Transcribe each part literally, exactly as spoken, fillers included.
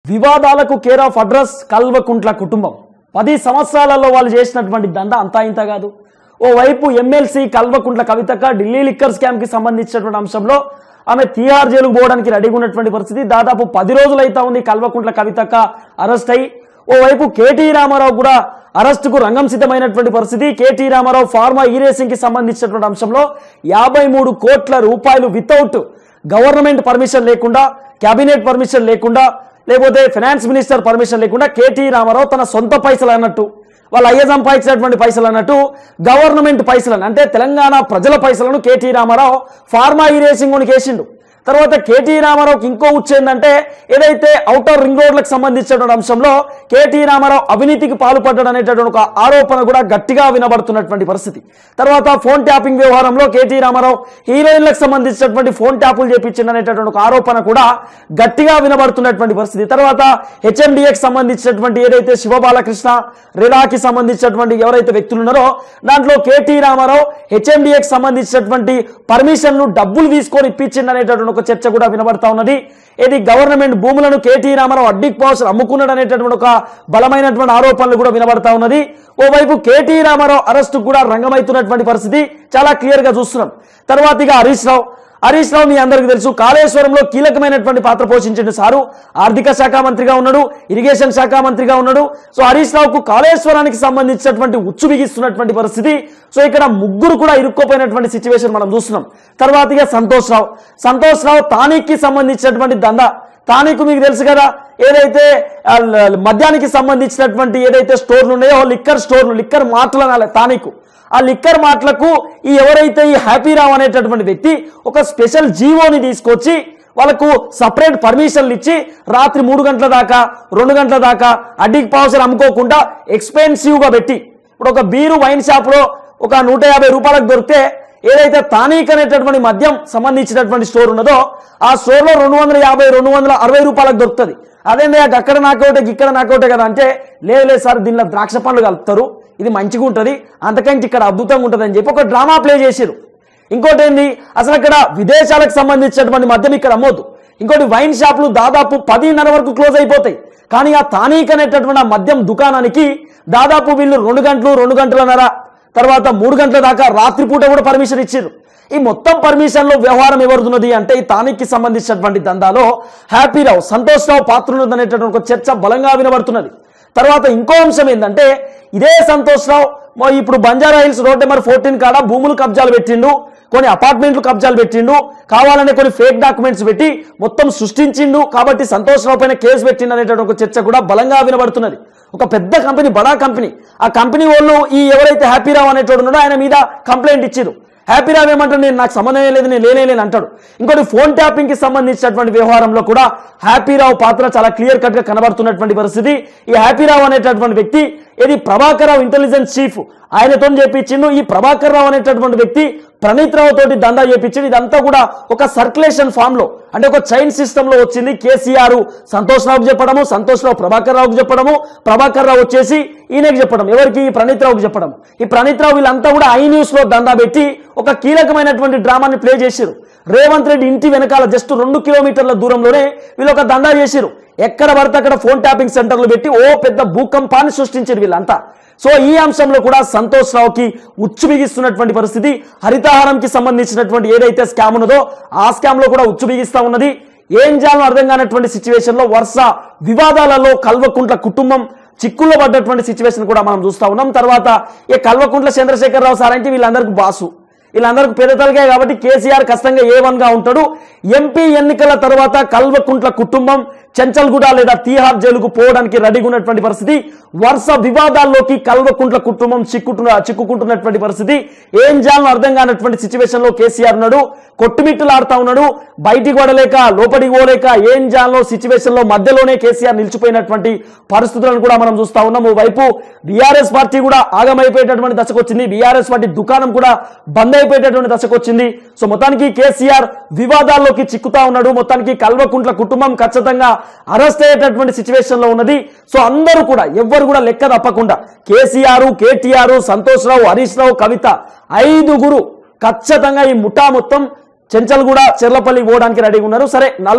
వివాదాలకు care of address Kalvakuntla కుటుంబం. పది సంవత్సరాలలో వాళ్ళు చేసినటువంటి దండ అంతా ఇంత కాదు. ఓవైపు ఎమ్మెల్సీ కల్వకుంట్ల కవితక్క ఢిల్లీ లిక్కర్ స్కామ్ కి సంబంధించినటువంటి అంశంలో ఆమె తీహార్ జైలుకు పోవడానికి రెడీగా ఉన్నటువంటి పరిస్థితి. దాదాపు పది రోజులు అయితే ఉంది కల్వకుంట్ల కవితక్క అరెస్ట్ అయ్యి. ఓవైపు కేటీ రామారావు కూడా అరెస్టుకు రంగం సిద్ధమైనటువంటి పరిస్థితి. KT Ramarao formula E racing కి సంబంధించినటువంటి అంశంలో యాభై మూడు కోట్ల రూపాయలు వితౌట్ గవర్నమెంట్ పర్మిషన్ లేకుండా, కేబినెట్ పర్మిషన్ లేకుండా, లేకపోతే ఫైనాన్స్ మినిస్టర్ పర్మిషన్ లేకుండా కేటీ రామారావు తన సొంత పైసలు అన్నట్టు, వాళ్ళు అయ్య సంపాదించినటువంటి పైసలు అన్నట్టు గవర్నమెంట్ పైసలను అంటే తెలంగాణ ప్రజల పైసలను KT Ramarao formula E racing అని కేసిండు. తర్వాత కేటీ రామారావుకి ఇంకో ఉచ్చేందంటే ఏదైతే ఔటర్ రింగ్ రోడ్లకు సంబంధించినటువంటి అంశంలో కేటీ రామారావు అవినీతికి పాల్పడ్డాడు అనేటటువంటి ఒక ఆరోపణ కూడా గట్టిగా వినబడుతున్నటువంటి పరిస్థితి. తర్వాత ఫోన్ ట్యాపింగ్ వ్యవహారంలో కేటీ రామారావు హీరోయిన్లకు సంబంధించినటువంటి ఫోన్ ట్యాపులు చేపించింది అనేటటువంటి ఒక ఆరోపణ కూడా గట్టిగా వినబడుతున్నటువంటి పరిస్థితి. తర్వాత హెచ్ఎండిఏకి సంబంధించినటువంటి ఏదైతే శివబాలకృష్ణ రిడాకి సంబంధించినటువంటి ఎవరైతే వ్యక్తులు ఉన్నారో దాంట్లో కేటీ రామారావు హెచ్ఎండిఏకి సంబంధించినటువంటి పర్మిషన్ను డబ్బులు తీసుకొని ఇప్పించింది అనేటటువంటి ఒక చర్చ కూడా వినబడతా ఉన్నది. ఇది గవర్నమెంట్ భూములను కేటీ రామారావు అడ్డిక్ పవర్స్ అమ్ముకున్నాడు అనేటటువంటి ఒక బలమైనటువంటి ఆరోపణలు కూడా వినబడతా ఉన్నది. ఓవైపు కేటీ రామారావు అరెస్టు కూడా రంగమైతున్నటువంటి పరిస్థితి చాలా క్లియర్ గా చూస్తున్నాం. తర్వాత ఇక హరీష్ రావు హరీష్ రావు మీ అందరికీ తెలుసు కాళేశ్వరంలో కీలకమైనటువంటి పాత్ర పోషించిన సారు ఆర్థిక శాఖ మంత్రిగా ఉన్నాడు, ఇరిగేషన్ శాఖ మంత్రిగా ఉన్నాడు. సో హరీష్ రావుకు కాళేశ్వరానికి సంబంధించినటువంటి ఉచ్చు బిగిస్తున్నటువంటి పరిస్థితి. సో ఇక్కడ ముగ్గురు కూడా ఇరుక్కోపోయినటువంటి సిచ్యువేషన్ మనం చూస్తున్నాం. తర్వాత ఇక సంతోష్ రావు సంతోష్ రావు తానీకి సంబంధించినటువంటి దందా. తానీకు మీకు తెలుసు కదా, ఏదైతే మద్యానికి సంబంధించినటువంటి ఏదైతే స్టోర్లు ఉన్నాయో లిక్కర్ స్టోర్లు లిక్కర్ మార్ట్లు అనాలి తానీకు. ఆ లిక్కర్ మార్ట్లకు ఈ ఎవరైతే ఈ హ్యాపీరావు అనేటటువంటి వ్యక్తి ఒక స్పెషల్ జీవోని తీసుకొచ్చి వాళ్ళకు సపరేట్ పర్మిషన్లు ఇచ్చి రాత్రి మూడు గంటల దాకా రెండు గంటల దాకా అడ్డిక్ పవర్స్ అమ్ముకోకుండా ఎక్స్పెన్సివ్గా పెట్టి, ఇప్పుడు ఒక బీరు వైన్ షాప్లో ఒక నూట యాభై రూపాయలకు దొరికితే ఏదైతే తానీక్ అనేటటువంటి మద్యం సంబంధించినటువంటి స్టోర్ ఉన్నదో ఆ స్టోర్లో రెండు వందల యాభై రెండు వందల అరవై రూపాయలకు దొరుకుతుంది. అదేంటే అక్కడ నాకౌటే ఇక్కడ నాకౌటే కదా అంటే లేదు లేదు సార్ దీనిలో ద్రాక్ష పండ్లు కలుపుతారు, ఇది మంచిగా ఉంటుంది, అంతకంటే ఇక్కడ అద్భుతంగా ఉంటుంది అని చెప్పి ఒక డ్రామా ప్లే చేశారు. ఇంకోటి ఏంది, అసలు అక్కడ విదేశాలకు సంబంధించినటువంటి మద్యం ఇక్కడ అమ్మొద్దు. ఇంకోటి వైన్ షాపులు దాదాపు పదిన్నర వరకు క్లోజ్ అయిపోతాయి. కానీ ఆ తానీక్ అనేటటువంటి మద్యం దుకాణానికి దాదాపు వీళ్ళు రెండు గంటలు రెండు గంటలన్నర తర్వాత మూడు గంటల దాకా రాత్రిపూట కూడా పర్మిషన్ ఇచ్చారు. ఈ మొత్తం పర్మిషన్లో వ్యవహారం ఎవరుతున్నది అంటే ఈ తానీక్కి సంబంధించినటువంటి దందాలో హ్యాపీరావు సంతోష్ రావు పాత్ర ఉన్నదనేటటువంటి ఒక చర్చ బలంగా వినబడుతున్నది. తర్వాత ఇంకో అంశం ఏంటంటే ఇదే సంతోష్ రావు ఇప్పుడు Banjara Hills road number fourteen కాడ భూములు కబ్జాలు పెట్టిండు, కొన్ని అపార్ట్మెంట్లు కబ్జాలు పెట్టిండు, కావాలనే కొన్ని ఫేక్ డాక్యుమెంట్స్ పెట్టి మొత్తం సృష్టించిండు కాబట్టి సంతోష్ రావు పైన కేసు పెట్టిండు అనేటువంటి ఒక చర్చ కూడా బలంగా వినబడుతున్నది. ఒక పెద్ద కంపెనీ బడా కంపెనీ ఆ కంపెనీ వాళ్ళు ఈ ఎవరైతే హ్యాపీరావు అనేటోడు ఉన్నాడో ఆయన మీద కంప్లైంట్ ఇచ్చారు. హ్యాపీరావు ఏమంటాడు, నేను నాకు సంబంధం లేదు, నేను లేనేలేని అంటాడు. ఇంకోటి ఫోన్ ట్యాపింగ్ కి సంబంధించినటువంటి వ్యవహారంలో కూడా హ్యాపీరావు పాత్ర చాలా క్లియర్ కట్ గా కనబడుతున్నటువంటి పరిస్థితి. ఈ హ్యాపీరావు అనేటటువంటి వ్యక్తి ఇది ప్రభాకర్ రావు ఇంటెలిజెన్స్ చీఫ్ ఆయనతో చేపించిండు. ఈ ప్రభాకర్ రావు అనేటటువంటి వ్యక్తి ప్రణీత్ రావు తోటి దందా చేపించింది. ఇదంతా కూడా ఒక సర్క్యులేషన్ ఫామ్ లో అంటే ఒక చైన్ సిస్టమ్ లో వచ్చింది. కేసీఆర్ సంతోష్ రావుకు చెప్పడము, సంతోష్ రావు ప్రభాకర్ రావుకు చెప్పడము, ప్రభాకర్ రావు వచ్చేసి ఈయనకి చెప్పడం, ఎవరికి ప్రణీత్ రావుకు చెప్పడం. ఈ ప్రణీత్ రావు వీళ్ళంతా కూడా ఐ న్యూస్ లో దందా పెట్టి ఒక కీలకమైనటువంటి డ్రామాని ప్లే చేశారు. రేవంత్ రెడ్డి ఇంటి వెనకాల జస్ట్ రెండు కిలోమీటర్ల దూరంలోనే వీళ్ళు ఒక దందా చేశారు. ఎక్కడ పడితే అక్కడ ఫోన్ ట్యాపింగ్ సెంటర్లు పెట్టి ఓ పెద్ద భూకంపాన్ని సృష్టించారు వీళ్ళంతా. సో ఈ అంశంలో కూడా సంతోష్ రావుకి ఉచ్చు బిగిస్తున్నటువంటి పరిస్థితి. హరితహారంకి సంబంధించినటువంటి ఏదైతే స్కామ్ ఉన్నదో ఆ స్కామ్ లో కూడా ఉచ్చు బిగిస్తా ఉన్నది. ఏం చేయాలో అర్థం కానటువంటి సిచ్యువేషన్ లో వరుస వివాదాలలో కల్వకుంట్ల కుటుంబం చిక్కుల్లో పడ్డటువంటి సిచ్యువేషన్ కూడా మనం చూస్తా ఉన్నాం. తర్వాత ఈ కల్వకుంట్ల చంద్రశేఖరరావు సార్ అంటే వీళ్ళందరికీ బాసు, వీళ్ళందరికీ పెద్ద తలకాయ కాబట్టి కేసీఆర్ ఖచ్చితంగా ఏ వన్ గా ఉంటాడు. ఎంపీ ఎన్నికల తర్వాత కల్వకుంట్ల కుటుంబం చెంచల్గూడ లేదా తీహార్ జైలుకు పోవడానికి రెడీగా ఉన్నటువంటి పరిస్థితి. వరుస వివాదాల్లోకి కల్వకుంట్ల కుటుంబం చిక్కుతున్న చిక్కుకుంటున్నటువంటి పరిస్థితి. ఏం చేయాలో అర్థం కానటువంటి సిచ్యువేషన్ లో కేసీఆర్ ఉన్నాడు. కొట్టుమిట్టులు ఆడుతా ఉన్నాడు, బయటికి పడలేక లోపలికి పోలేక ఏం చేయాలో సిచ్యువేషన్ లో మధ్యలోనే కేసీఆర్ నిలిచిపోయినటువంటి పరిస్థితులను కూడా మనం చూస్తా ఉన్నాం. ఓవైపు బీఆర్ఎస్ పార్టీ కూడా ఆగమైపోయేటటువంటి దశకు వచ్చింది, బీఆర్ఎస్ పార్టీ దుకాణం కూడా బంద్ అయిపోయేటటువంటి దశకు వచ్చింది. సో మొత్తానికి కేసీఆర్ వివాదాల్లోకి చిక్కుతా ఉన్నాడు. మొత్తానికి కల్వకుంట్ల కుటుంబం ఖచ్చితంగా అరెస్ట్ అయ్యేటటువంటి సిచ్యువేషన్ లో ఉన్నది. సో అందరూ కూడా ఎవ్వరు కూడా లెక్క తప్పకుండా కేసీఆర్, కేటీఆర్, సంతోష్ రావు, హరీష్ రావు, కవిత ఐదుగురు ఖచ్చితంగా ఈ ముఠా మొత్తం చెంచల్గూడ చెర్లపల్లి పోవడానికి రెడీగా ఉన్నారు. సరే నలుగురే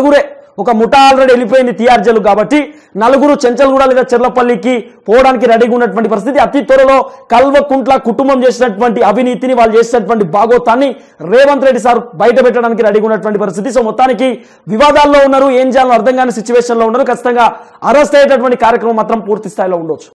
ఒక ముఠా ఆల్రెడీ వెళ్ళిపోయింది తిహార్ జైలు కాబట్టి నలుగురు చెంచల్గూడ లేదా చెర్లపల్లికి పోవడానికి రెడీగా ఉన్నటువంటి పరిస్థితి. అతి త్వరలో కల్వకుంట్ల కుటుంబం చేసినటువంటి అవినీతిని, వాళ్ళు చేసినటువంటి భాగోతాన్ని రేవంత్ రెడ్డి సార్ బయట పెట్టడానికి రెడీగా ఉన్నటువంటి పరిస్థితి. సో మొత్తానికి వివాదాల్లో ఉన్నారు, ఏం చేయాలో అర్థం కాని సిచ్యువేషన్ లో ఉన్నారు. ఖచ్చితంగా అరెస్ట్ అయ్యేటటువంటి కార్యక్రమం మాత్రం పూర్తి స్థాయిలో ఉండొచ్చు.